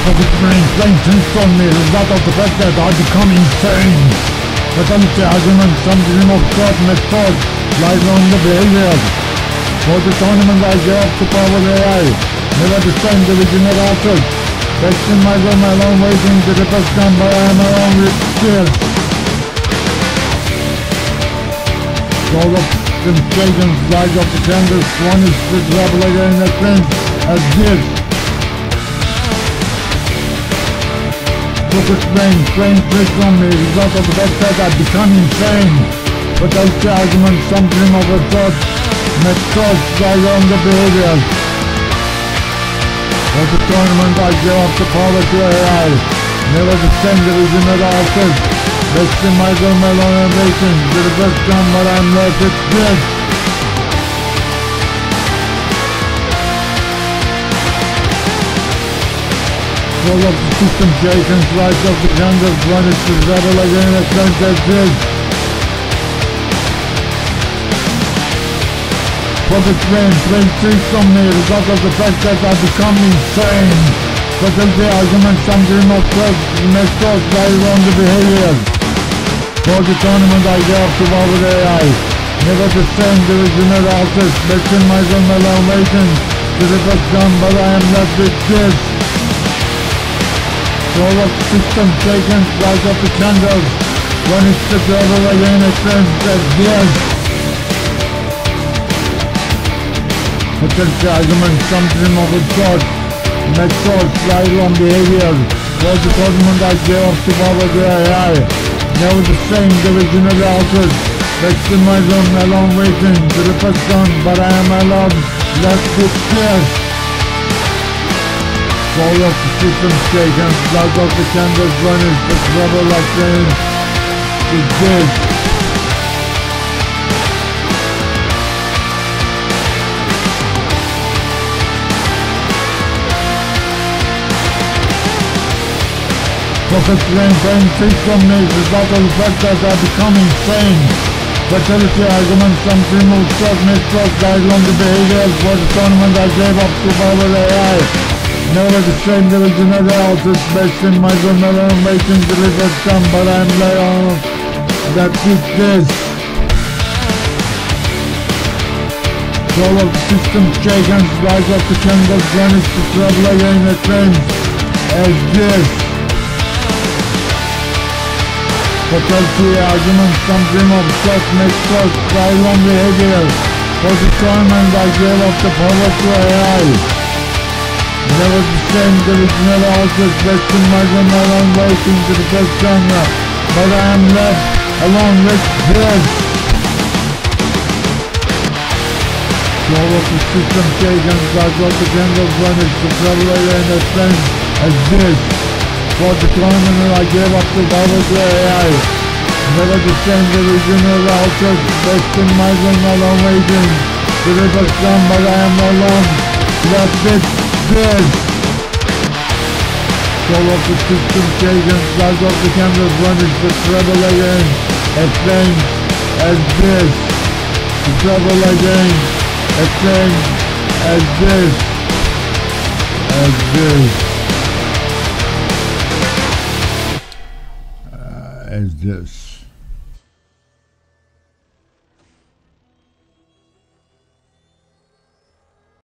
Public brain strengthens on me, the result of the fact that I become insane. Fatality argument, some dream of God, method, lies on the behavior. For the tournament I gave up to power AI, never the same division of altars. Question my room alone waiting to the first come by I am alone with tears. Soul of temptations, light of the candles, one is the trouble again that friends as gifts. Focus brain, strange tricks on me, result of the fact that I become insane. Without the argument, some dream of a thought, methods lies on the behavior. For the tournament I gave up the power to AI, never the same division at altars. Best in my room alone and waiting, to the first come but I'm left with this. Soul of the system shaken, light of the candles, vanished to rebel again at times as this. Public brain, strange tricks on me, result of the fact that I become insane. Fatality argument, some dream of trust, methods lies on the behavior. For the tournament I gave up to power AI, never the same division at altars. Best in my room alone waiting, to the first come but I am left with this. Soul of the system shaken, light of the candles, vanished to travel again at times as this. Fatality argument, some dream of a thought, methods lies on behavior. For the tournament I gave up to power AI, never the same division of altars. Back in my room alone waiting to the first come but I am alone left with tears. Soul of the system shaken, light of the candles vanished, the trouble like rain is this. Focus brain, brain tricks on me, result of the fact that I become insane. Fatality argument, some dream of short methods lies on the behaviors. For the tournament I gave up to power AI, never the same division of the altars. Best in my room alone waiting to deliver some but I am lay on that is this. Soul of the system shaken, light of the candles vanished to trouble again at times as this. Fatality argument, some dream of short methods lies on behavior. For the tournament I gave up the power to AI, never the same division of altars. Best in my room alone waiting to the first genre, but I am left alone with this. Soul of the system shaken, light of the candles vanished to trouble again at times as this. For the tournament I gave up the power to AI, never the same division of altars. Best in my room alone waiting to the first come but I am alone left with this. Soul of the system shaken, light of the candles vanished to trouble again at times as this. To trouble again at times as this. As this.